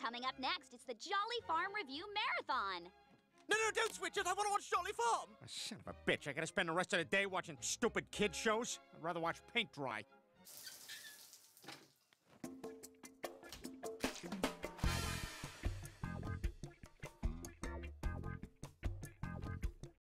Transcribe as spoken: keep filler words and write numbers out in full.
Coming up next, it's the Jolly Farm Review Marathon. No, no, don't switch it. I want to watch Jolly Farm. Oh, son of a bitch. I gotta spend the rest of the day watching stupid kid shows. I'd rather watch paint dry.